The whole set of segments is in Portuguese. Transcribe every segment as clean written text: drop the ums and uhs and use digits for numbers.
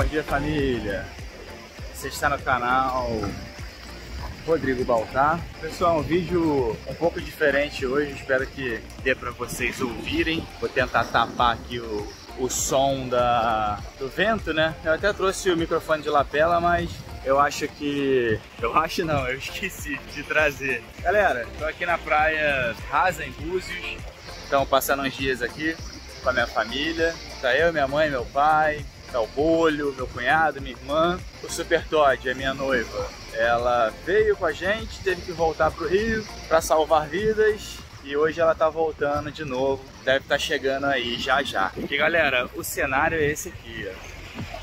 Bom dia, família. Você está no canal Rodrigo Baltar. Pessoal, um vídeo um pouco diferente hoje. Espero que dê para vocês ouvirem. Vou tentar tapar aqui o som do vento, né? Eu até trouxe o microfone de lapela, mas eu acho que... eu esqueci de trazer. Galera, tô aqui na praia Rasa, em Búzios. Então, passando uns dias aqui com a minha família. Tá eu, minha mãe, meu pai, tá o Bolho, meu cunhado, minha irmã. O Super Todd, a minha noiva, ela veio com a gente, teve que voltar pro Rio para salvar vidas. E hoje ela tá voltando de novo. Deve estar chegando aí já já. E galera, o cenário é esse aqui, ó.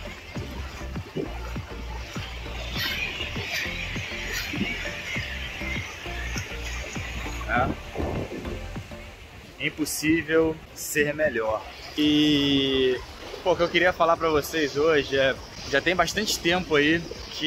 Impossível ser melhor. E pô, o que eu queria falar pra vocês hoje é... já tem bastante tempo aí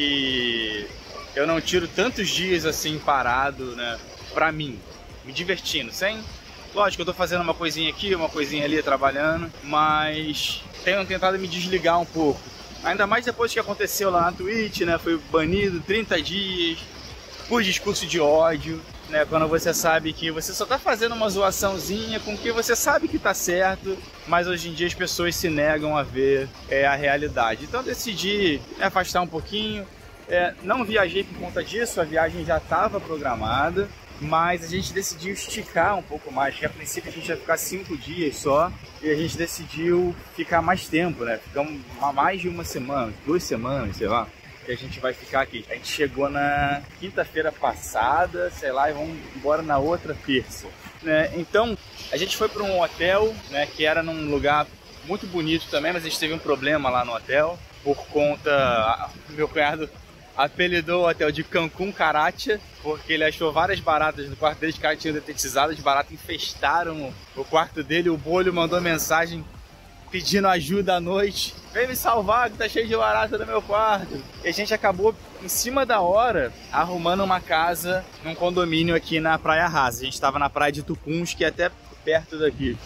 que eu não tiro tantos dias assim parado, né? Pra mim, me divertindo, sem... lógico, eu tô fazendo uma coisinha aqui, uma coisinha ali, trabalhando, mas tenho tentado me desligar um pouco. Ainda mais depois que aconteceu lá na Twitch, né? Fui banido 30 dias por discurso de ódio, né? Quando você sabe que você só tá fazendo uma zoaçãozinha com que você sabe que tá certo, mas hoje em dia as pessoas se negam a ver a realidade. Então eu decidi afastar um pouquinho. Não viajei por conta disso, a viagem já estava programada, mas a gente decidiu esticar um pouco mais, que a princípio a gente ia ficar 5 dias só, e a gente decidiu ficar mais tempo, né? Ficamos mais de uma semana, 2 semanas, sei lá, que a gente vai ficar aqui. A gente chegou na quinta-feira passada, sei lá, e vamos embora na outra terça, né? Então, a gente foi para um hotel, né, que era num lugar muito bonito também, mas a gente teve um problema lá no hotel, por conta... meu cunhado apelidou o hotel de Cancún Caracha, porque ele achou várias baratas no quarto dele, os caras tinham detetizado, as baratas infestaram o quarto dele. O Bolho mandou mensagem pedindo ajuda à noite: vem me salvar que tá cheio de barata no meu quarto. E a gente acabou, em cima da hora, arrumando uma casa num condomínio aqui na Praia Rasa. A gente tava na praia de Tucuns, que é até perto daqui.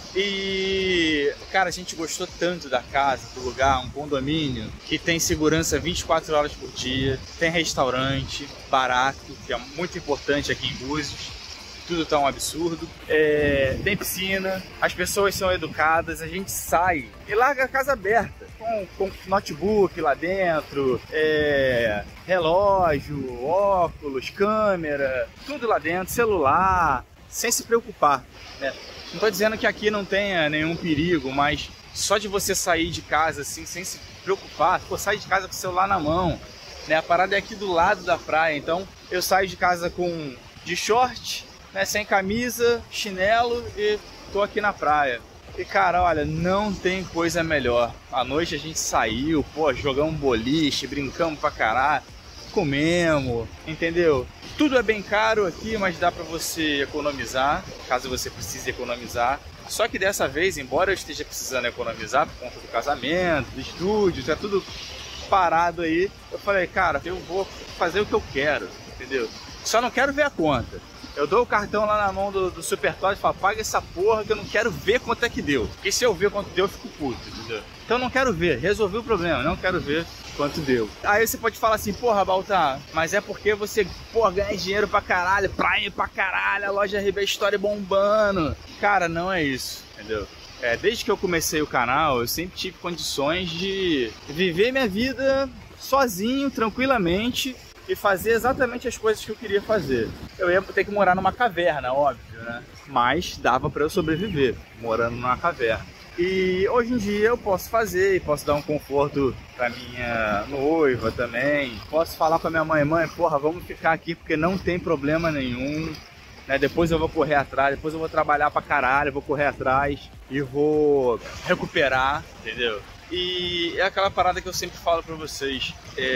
E, cara, a gente gostou tanto da casa, do lugar, um condomínio que tem segurança 24 horas por dia, tem restaurante barato, que é muito importante aqui em Búzios. Tudo tá um absurdo. Tem piscina, as pessoas são educadas, a gente sai e larga a casa aberta, com notebook lá dentro, relógio, óculos, câmera, tudo lá dentro, celular, sem se preocupar, né? Não tô dizendo que aqui não tenha nenhum perigo, mas só de você sair de casa assim, sem se preocupar, pô, sai de casa com o celular na mão, né? A parada é aqui do lado da praia, então eu saio de casa de short, né, sem camisa, chinelo, e tô aqui na praia. E cara, olha, não tem coisa melhor. À noite a gente saiu, pô, jogamos boliche, brincamos pra caralho, comemos, entendeu? Tudo é bem caro aqui, mas dá pra você economizar, caso você precise economizar. Só que dessa vez, embora eu esteja precisando economizar por conta do casamento, do estúdio, tá tudo parado aí, eu falei, cara, eu vou fazer o que eu quero, entendeu? Só não quero ver a conta. Eu dou o cartão lá na mão do Super Todd e falo, paga essa porra que eu não quero ver quanto é que deu. Porque se eu ver quanto deu, eu fico puto, entendeu? Então eu não quero ver, resolvi o problema, não quero ver quanto deu. Aí você pode falar assim, porra, Baltar, mas é porque você, porra, ganha dinheiro pra caralho, praia pra caralho, a loja RB Story bombando. Cara, não é isso, entendeu? Desde que eu comecei o canal, eu sempre tive condições de viver minha vida sozinho, tranquilamente, e fazer exatamente as coisas que eu queria fazer. Eu ia ter que morar numa caverna, óbvio, né? Mas dava pra eu sobreviver, morando numa caverna. E hoje em dia eu posso fazer, e posso dar um conforto pra minha noiva também. Posso falar com a minha mãe, mãe, porra, vamos ficar aqui porque não tem problema nenhum, né? Depois eu vou correr atrás, depois eu vou trabalhar pra caralho, vou correr atrás e vou recuperar, entendeu? E é aquela parada que eu sempre falo pra vocês,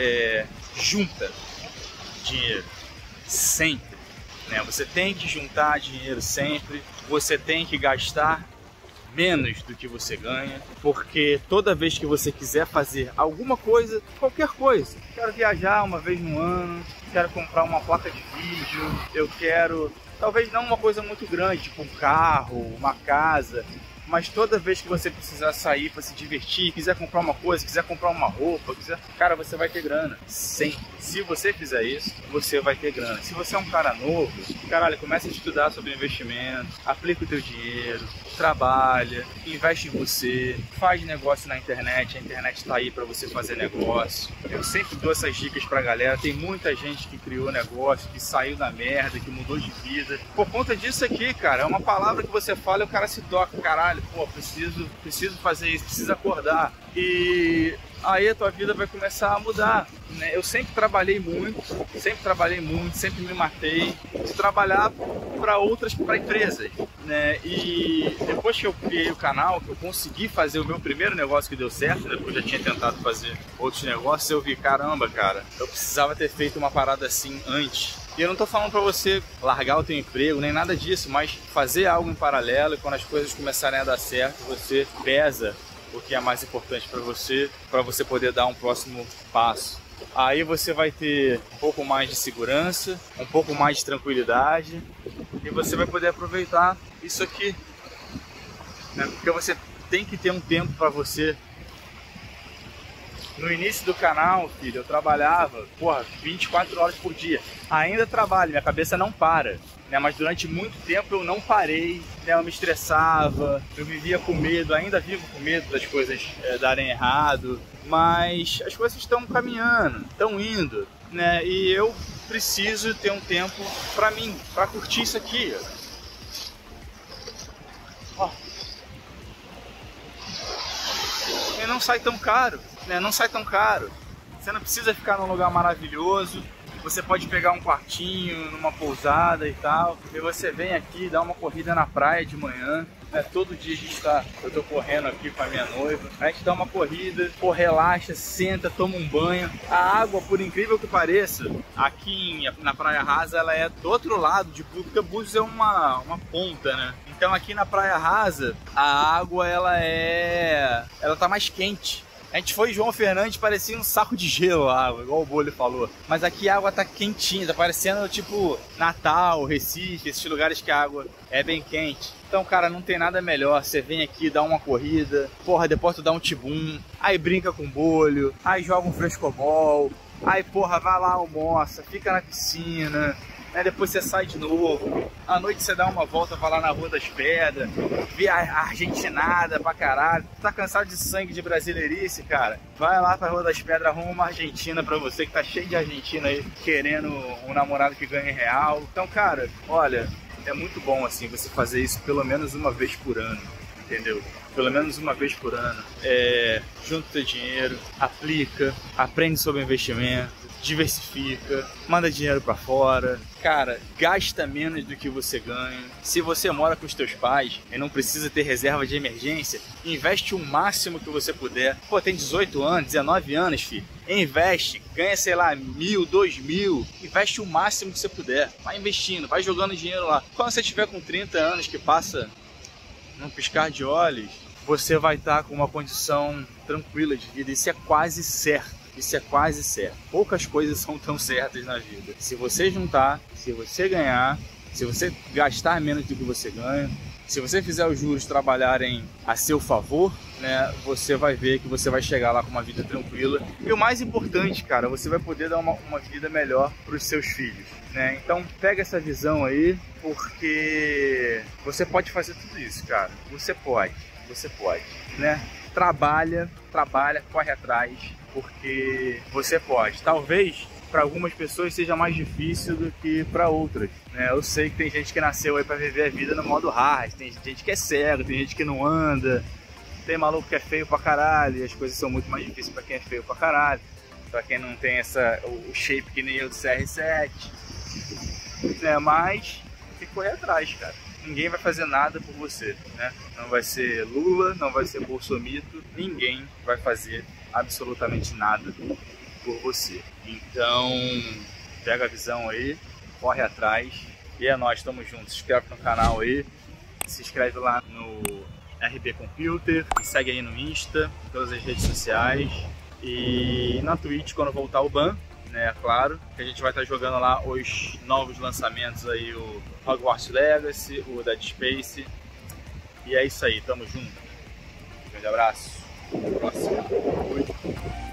junta dinheiro, sempre, né? Você tem que juntar dinheiro sempre, você tem que gastar menos do que você ganha, porque toda vez que você quiser fazer alguma coisa, qualquer coisa, quero viajar uma vez no ano, quero comprar uma placa de vídeo, eu quero, talvez não uma coisa muito grande, tipo um carro, uma casa, mas toda vez que você precisar sair para se divertir, quiser comprar uma coisa, quiser comprar uma roupa, cara, você vai ter grana. Sempre. Se você fizer isso, você vai ter grana. Se você é um cara novo, caralho, começa a estudar sobre investimento, aplica o teu dinheiro, trabalha, investe em você, faz negócio na internet, a internet está aí para você fazer negócio. Eu sempre dou essas dicas pra galera, tem muita gente que criou negócio, que saiu da merda, que mudou de vida. Por conta disso aqui, cara, é uma palavra que você fala e o cara se toca, caralho, pô, preciso fazer isso, preciso acordar. E aí a tua vida vai começar a mudar, né? Eu sempre trabalhei muito, sempre me matei de trabalhar para empresas, né? E depois que eu criei o canal, que eu consegui fazer o meu primeiro negócio que deu certo, né? Porque eu já tinha tentado fazer outros negócios, eu vi, caramba, cara, eu precisava ter feito uma parada assim antes. E eu não tô falando pra você largar o teu emprego, nem nada disso, mas fazer algo em paralelo e quando as coisas começarem a dar certo, você pesa o que é mais importante para você poder dar um próximo passo. Aí você vai ter um pouco mais de segurança, um pouco mais de tranquilidade e você vai poder aproveitar isso aqui, né? Porque você tem que ter um tempo para você. No início do canal, filho, eu trabalhava, 24 horas por dia. Ainda trabalho, minha cabeça não para, né? Mas durante muito tempo eu não parei, né? Eu me estressava, eu vivia com medo, ainda vivo com medo das coisas darem errado. Mas as coisas estão caminhando, estão indo, né? E eu preciso ter um tempo pra mim, pra curtir isso aqui. Ó. E não sai tão caro, né? Não sai tão caro. Você não precisa ficar num lugar maravilhoso. Você pode pegar um quartinho numa pousada e tal. E você vem aqui, dá uma corrida na praia de manhã. Todo dia eu tô correndo aqui com a minha noiva. A gente dá uma corrida, relaxa, senta, toma um banho. A água, por incrível que pareça, aqui na Praia Rasa, ela é do outro lado de Búzios, porque Búzios é uma ponta, né? Então aqui na Praia Rasa, a água ela tá mais quente. A gente foi em João Fernandes, parecia um saco de gelo a água, igual o Bolho falou. Mas aqui a água tá quentinha, tá parecendo tipo Natal, Recife, esses lugares que a água é bem quente. Então, cara, não tem nada melhor. Você vem aqui, dá uma corrida, depois tu dá um tibum, aí brinca com o Bolho, aí joga um frescobol, aí, vai lá, almoça, fica na piscina. Depois você sai de novo, à noite você dá uma volta, vai lá na Rua das Pedras, vê a argentinada pra caralho. Tá cansado de sangue de brasileirice, cara? Vai lá pra Rua das Pedras, arruma uma argentina pra você, que tá cheio de argentina aí, querendo um namorado que ganhe real. Então, cara, olha, é muito bom assim você fazer isso pelo menos uma vez por ano, entendeu? Pelo menos uma vez por ano. Junta teu dinheiro, aplica, aprende sobre investimento, diversifica, manda dinheiro pra fora. Cara, gasta menos do que você ganha. Se você mora com os teus pais e não precisa ter reserva de emergência, investe o máximo que você puder. Tem 18 anos, 19 anos, filho. Investe, ganha, sei lá, 1.000, 2.000. Investe o máximo que você puder. Vai investindo, vai jogando dinheiro lá. Quando você tiver com 30 anos, que passa num piscar de olhos, você vai estar com uma condição tranquila de vida. Isso é quase certo. Isso é quase certo. Poucas coisas são tão certas na vida. Se você juntar, se você ganhar, se você gastar menos do que você ganha, se você fizer os juros trabalharem a seu favor, né, você vai ver que você vai chegar lá com uma vida tranquila. E o mais importante, cara, você vai poder dar uma vida melhor para os seus filhos, né? Então pega essa visão aí, porque você pode fazer tudo isso, cara. Você pode, né? Trabalha, corre atrás, porque você pode. Talvez para algumas pessoas seja mais difícil do que para outras, né? Eu sei que tem gente que nasceu aí para viver a vida no modo hard, tem gente que é cego, tem gente que não anda, tem maluco que é feio pra caralho, e as coisas são muito mais difíceis para quem é feio pra caralho, para quem não tem o shape que nem eu do CR7, né? Mas tem que correr atrás, cara. Ninguém vai fazer nada por você, né? Não vai ser Lula, não vai ser Bolsomito, ninguém vai fazer absolutamente nada por você. Então, pega a visão aí, corre atrás e é nóis, tamo junto. Se inscreve no canal aí, se inscreve lá no RB Computer, me segue aí no Insta, todas as redes sociais e na Twitch quando voltar o ban, né, claro, que a gente vai estar jogando lá os novos lançamentos aí, o Hogwarts Legacy, o Dead Space E é isso aí, tamo junto. Grande abraço. Até a próxima. Fui.